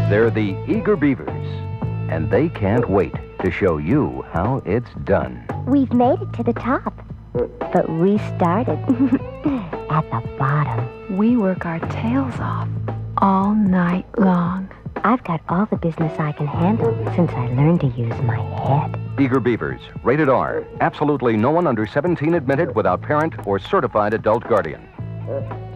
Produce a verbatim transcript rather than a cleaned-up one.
They're the Eager Beavers, and they can't wait to show you how it's done. We've made it to the top, but we started at the bottom. We work our tails off all night long. I've got all the business I can handle since I learned to use my head. Eager Beavers, rated R. Absolutely no one under seventeen admitted without parent or certified adult guardian.